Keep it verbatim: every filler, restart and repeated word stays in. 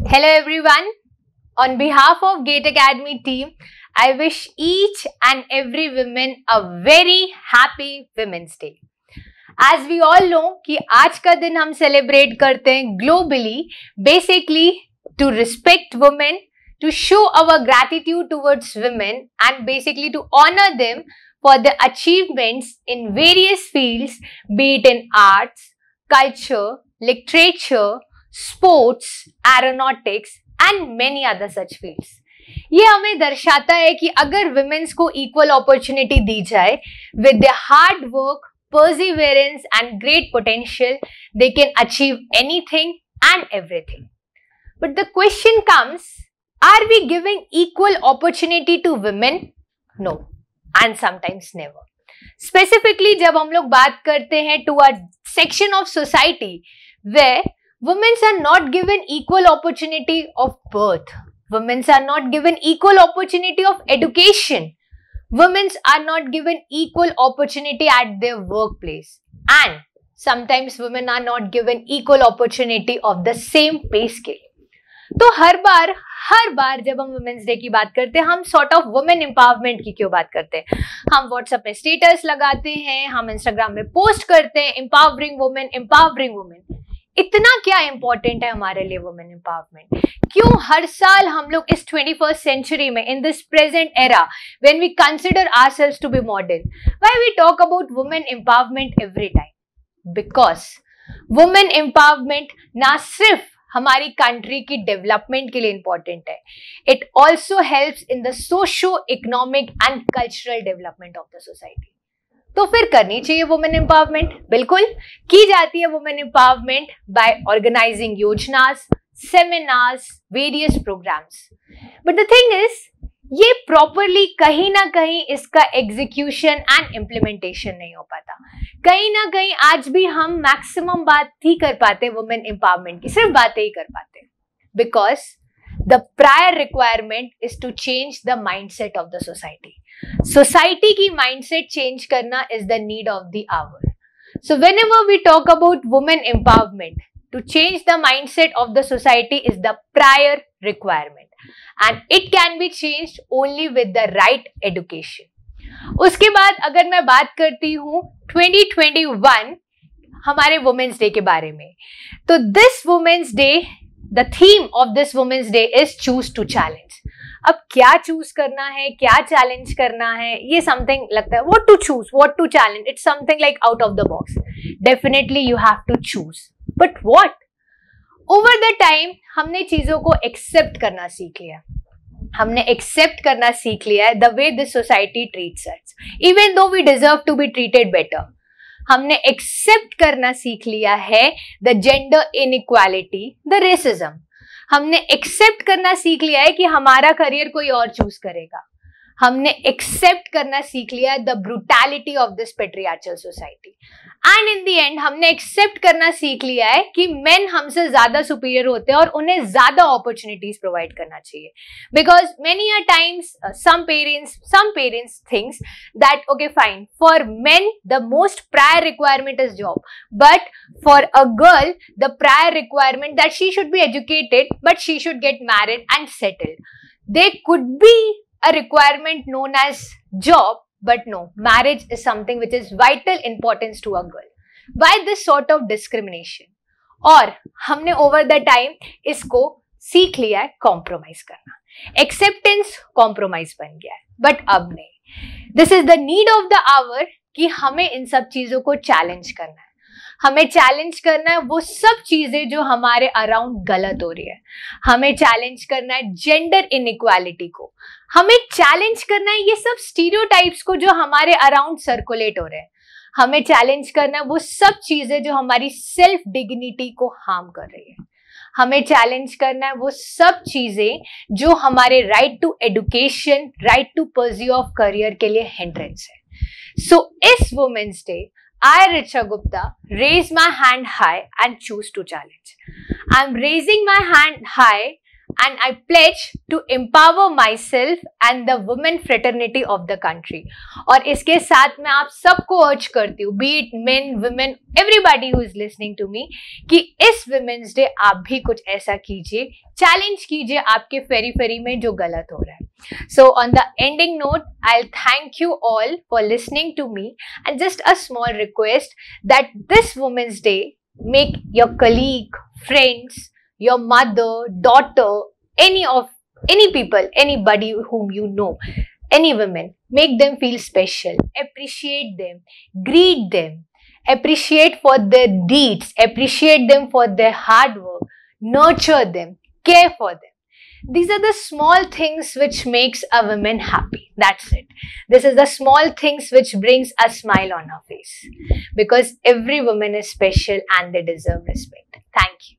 Hello everyone. On behalf of Gate Academy team, I wish each and every woman a very happy Women's Day. As we all know कि आज का दिन हम celebrate करते हैं globally, basically to respect women, to show our gratitude towards women and basically to honor them for their achievements in various fields, be it in arts, culture, literature, sports, aeronautics and many other such fields. ये हमें दर्शाता है कि अगर women's को equal opportunity दी जाए, with their hard work, perseverance and great potential, they can achieve anything and everything. But the question comes, are we giving equal opportunity to women? No, and sometimes never. Specifically, जब हम लोग बात करते हैं to a section of society where women are not given equal opportunity of birth, women are not given equal opportunity of education, women are not given equal opportunity at their workplace, and sometimes women are not given equal opportunity of the same pay scale. तो हर बार हर बार जब हम women's day की बात करते हैं, हम sort of women empowerment की क्यों बात करते हैं? हम व्हाट्सएप में स्टेटस लगाते हैं, हम इंस्टाग्राम में पोस्ट करते हैं एम्पावरिंग वुमेन एम्पावरिंग वुमेन. इतना क्या इंपॉर्टेंट है हमारे लिए वुमेन एम्पावरमेंट? क्यों हर साल हम लोग इस ट्वेंटी फर्स्ट सेंचुरी में, in this present era when we consider ourselves to be modern, why we talk about women empowerment every time? Because women empowerment ना सिर्फ हमारी कंट्री की डेवलपमेंट के लिए इंपॉर्टेंट है, it also helps in the socio economic and cultural development of the society. तो फिर करनी चाहिए वुमेन एम्पावरमेंट. बिल्कुल की जाती है वुमेन एम्पावरमेंट बाय ऑर्गेनाइजिंग योजनास, seminars, various programmes. But the thing is, ये प्रॉपरली कहीं ना कहीं इसका एग्जीक्यूशन एंड इम्प्लीमेंटेशन नहीं हो पाता. कहीं ना कहीं आज भी हम मैक्सिमम बात ही कर पाते वुमेन एम्पावरमेंट की, सिर्फ बातें ही कर पाते, because the prior requirement is to change the mindset of the society. Society की माइंडसेट चेंज करना is the need of the hour. So whenever we talk about women empowerment, to change the mindset of the society is the prior requirement, and it can be changed only with the right education. उसके बाद अगर मैं बात करती हूँ twenty twenty one हमारे women's day के बारे में, तो this women's day, the theme of this women's day is choose to challenge. अब क्या चूज करना है, क्या चैलेंज करना है, ये समथिंग लगता है. What to choose, what to challenge, it's something like out of the box. Definitely you have to choose, but what? Over the time हमने चीजों को एक्सेप्ट करना सीख लिया. हमने एक्सेप्ट करना सीख लिया है the way this society treats us, even though we deserve to be treated better. हमने एक्सेप्ट करना सीख लिया है the gender inequality, the racism. हमने एक्सेप्ट करना सीख लिया है कि हमारा करियर कोई और चूज करेगा. हमने एक्सेप्ट करना सीख लिया the brutality of this patriarchal society. And in the end हमने एक्सेप्ट करना सीख लिया है कि मेन हमसे ज्यादा सुपीरियर होते हैं और उन्हें ज्यादा अपॉर्चुनिटीज प्रोवाइड करना चाहिए. Because many a times some parents some parents thinks that okay fine, for men the most prior requirement is job, but for a girl the prior requirement that she should be educated but she should get married and settled. They could be a requirement known as job, but no, marriage is something which is vital importance to a girl. Why this sort of discrimination? और हमने over the time इसको सीख लिया है compromise करना. Acceptance compromise बन गया है, but अब नहीं. This is the need of the hour कि हमें इन सब चीजों को challenge करना है. हमें चैलेंज करना है वो सब चीजें जो हमारे अराउंड गलत हो रही है. हमें चैलेंज करना है जेंडर इनइक्वालिटी को. हमें चैलेंज करना है ये सब स्टीरियोटाइप्स को जो हमारे अराउंड सर्कुलेट हो रहे हैं. हमें चैलेंज करना है वो सब चीजें जो हमारी सेल्फ डिग्निटी को हार्म कर रही है. हमें चैलेंज करना है वो सब चीजें जो हमारे right to education, right to pursue of career के लिए हिंड्रेंस है. सो इस women's day I, Richa Gupta, raise my hand high and choose to challenge. I'm raising my hand high and I pledge to empower myself and the women fraternity of the country. और इसके साथ मैं आप सबको urge करती हूँ, be it men, women, everybody who is listening to me, कि इस Women's Day आप भी कुछ ऐसा कीजिए, challenge कीजिए आपके फेरी फेरी में जो गलत हो रहा है. So on the ending note, I'll thank you all for listening to me, and just a small request that this Women's Day, make your colleague, friends, your mother, daughter, any of any people, anybody whom you know, any women, make them feel special, appreciate them, greet them, appreciate for their deeds, appreciate them for their hard work, nurture them, care for them. These are the small things which makes a woman happy. That's it. This is the small things which brings a smile on her face, because every woman is special and they deserve respect. Thank you.